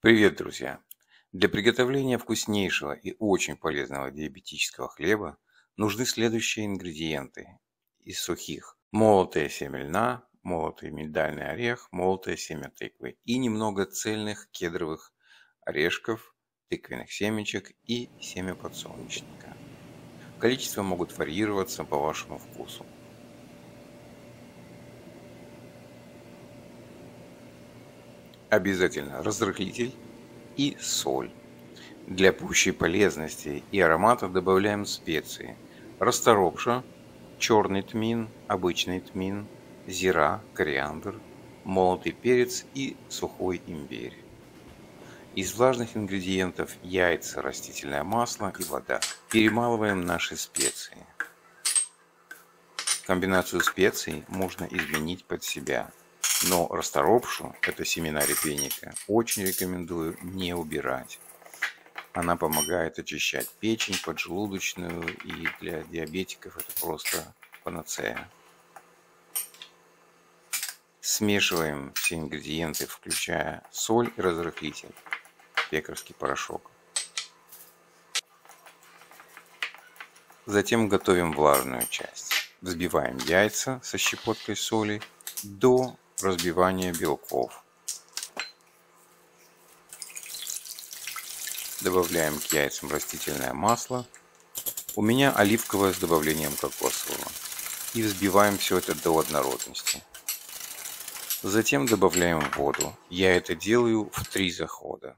Привет, друзья! Для приготовления вкуснейшего и очень полезного диабетического хлеба нужны следующие ингредиенты из сухих. Молотое семя льна, молотый миндальный орех, молотое семя тыквы и немного цельных кедровых орешков, тыквенных семечек и семя подсолнечника. Количества могут варьироваться по вашему вкусу. Обязательно разрыхлитель и соль. Для пущей полезности и аромата добавляем специи: расторопша, черный тмин, обычный тмин, зира, кориандр, молотый перец и сухой имбирь. Из влажных ингредиентов яйца, растительное масло и вода. Перемалываем наши специи. Комбинацию специй можно изменить под себя, но расторопшу, это семена репейника, очень рекомендую не убирать. Она помогает очищать печень, поджелудочную, и для диабетиков это просто панацея. Смешиваем все ингредиенты, включая соль и разрыхлитель, пекарский порошок. Затем готовим влажную часть. Взбиваем яйца со щепоткой соли до разбивания белков. Добавляем к яйцам растительное масло. У меня оливковое с добавлением кокосового. И взбиваем все это до однородности. Затем добавляем воду. Я это делаю в 3 захода.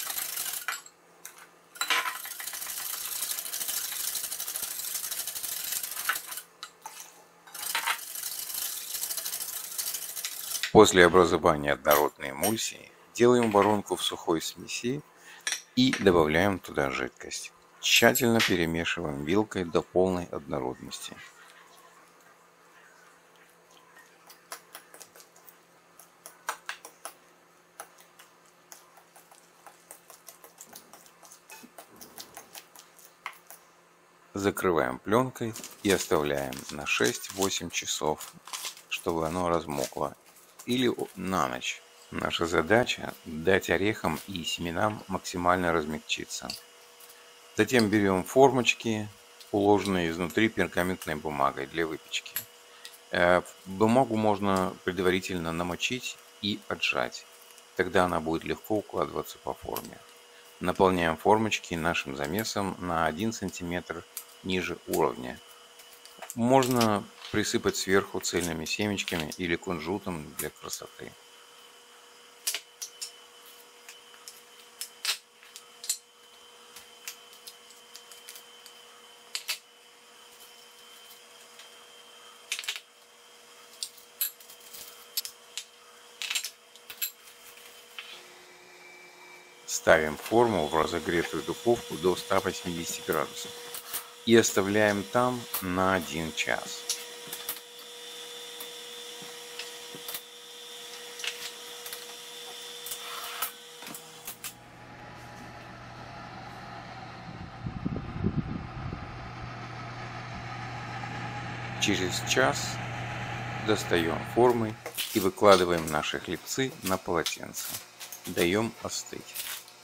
После образования однородной эмульсии делаем воронку в сухой смеси и добавляем туда жидкость. Тщательно перемешиваем вилкой до полной однородности. Закрываем пленкой и оставляем на 6-8 часов, чтобы оно размокло, или на ночь. Наша задача – дать орехам и семенам максимально размягчиться. Затем берем формочки, уложенные изнутри пергаментной бумагой для выпечки. Бумагу можно предварительно намочить и отжать. Тогда она будет легко укладываться по форме. Наполняем формочки нашим замесом на 1 см ниже уровня. Можно присыпать сверху цельными семечками или кунжутом для красоты. Ставим форму в разогретую духовку до 180 градусов и оставляем там на 1 час. Через час достаем формы и выкладываем наши хлебцы на полотенце. Даем остыть.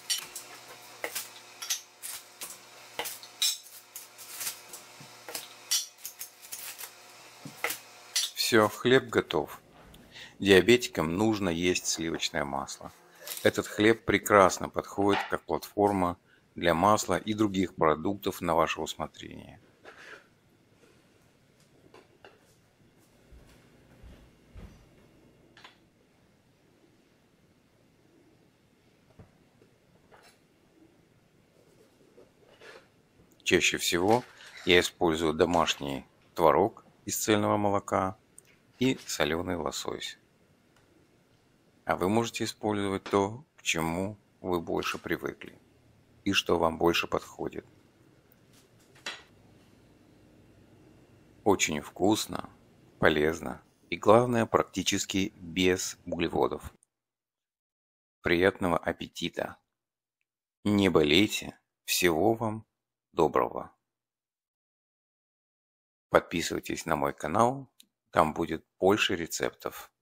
Все, хлеб готов. Диабетикам нужно есть сливочное масло. Этот хлеб прекрасно подходит как платформа для масла и других продуктов на ваше усмотрение. Чаще всего я использую домашний творог из цельного молока и соленый лосось. А вы можете использовать то, к чему вы больше привыкли и что вам больше подходит. Очень вкусно, полезно и, главное, практически без углеводов. Приятного аппетита! Не болейте! Всего вам доброго! Подписывайтесь на мой канал, там будет больше рецептов.